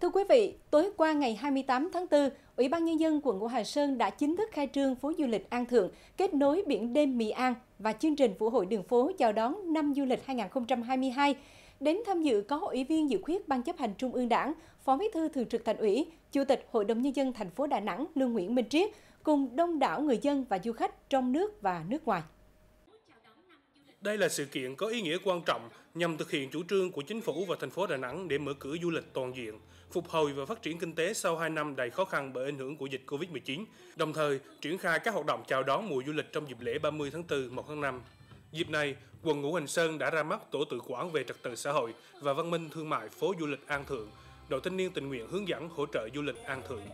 Thưa quý vị, tối qua ngày 28 tháng 4, Ủy ban Nhân dân quận Ngũ Hành Sơn đã chính thức khai trương phố du lịch An Thượng, kết nối biển đêm Mỹ An và chương trình Vũ hội đường phố chào đón năm du lịch 2022. Đến tham dự có Ủy viên dự khuyết Ban chấp hành Trung ương Đảng, Phó Bí thư Thường trực Thành ủy, Chủ tịch Hội đồng Nhân dân thành phố Đà Nẵng Lương Nguyễn Minh Triết, cùng đông đảo người dân và du khách trong nước và nước ngoài. Đây là sự kiện có ý nghĩa quan trọng nhằm thực hiện chủ trương của chính phủ và thành phố Đà Nẵng để mở cửa du lịch toàn diện, phục hồi và phát triển kinh tế sau 2 năm đầy khó khăn bởi ảnh hưởng của dịch Covid-19, đồng thời triển khai các hoạt động chào đón mùa du lịch trong dịp lễ 30 tháng 4, 1 tháng 5. Dịp này, quận Ngũ Hành Sơn đã ra mắt tổ tự quản về trật tự xã hội và văn minh thương mại phố du lịch An Thượng, đội thanh niên tình nguyện hướng dẫn hỗ trợ du lịch An Thượng.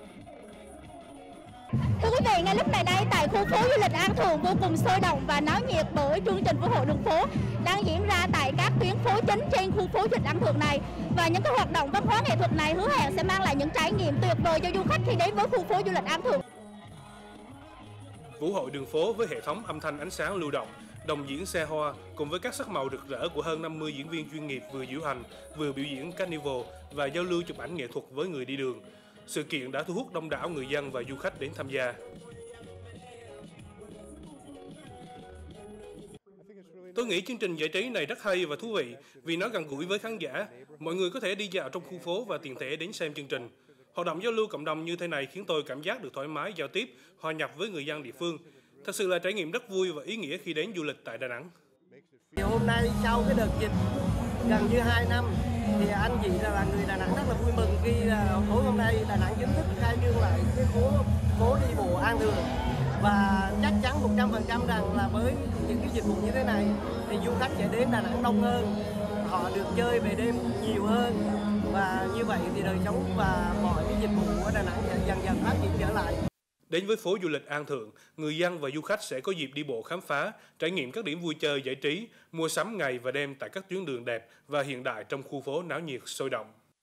Thưa quý vị, ngay lúc này đây tại khu phố du lịch An Thượng vô cùng sôi động và náo nhiệt bởi chương trình Vũ hội đường phố đang diễn ra tại các tuyến phố chính trên khu phố du lịch An Thượng này. Và những cái hoạt động văn hóa nghệ thuật này hứa hẹn sẽ mang lại những trải nghiệm tuyệt vời cho du khách khi đến với khu phố du lịch An Thượng. Vũ hội đường phố với hệ thống âm thanh ánh sáng lưu động, đồng diễn xe hoa cùng với các sắc màu rực rỡ của hơn 50 diễn viên chuyên nghiệp vừa diễu hành, vừa biểu diễn carnival và giao lưu chụp ảnh nghệ thuật với người đi đường. Sự kiện đã thu hút đông đảo người dân và du khách đến tham gia. Tôi nghĩ chương trình giải trí này rất hay và thú vị vì nó gần gũi với khán giả. Mọi người có thể đi dạo trong khu phố và tiện thể đến xem chương trình. Hoạt động giao lưu cộng đồng như thế này khiến tôi cảm giác được thoải mái giao tiếp, hòa nhập với người dân địa phương. Thật sự là trải nghiệm rất vui và ý nghĩa khi đến du lịch tại Đà Nẵng. Hôm nay sau cái đợt dịch gần như 2 năm thì anh chị là người Đà Nẵng rất là vui mừng khi tối hôm nay Đà Nẵng chính thức khai trương lại cái phố đi bộ An Thượng, và chắc chắn 100% rằng là với những cái dịch vụ như thế này thì du khách sẽ đến Đà Nẵng đông hơn, họ được chơi về đêm nhiều hơn, và như vậy thì đời sống và mọi cái dịch vụ ở Đà Nẵng sẽ dần dần phát triển trở lại. Đến với phố du lịch An Thượng, người dân và du khách sẽ có dịp đi bộ khám phá, trải nghiệm các điểm vui chơi giải trí, mua sắm ngày và đêm tại các tuyến đường đẹp và hiện đại trong khu phố náo nhiệt sôi động.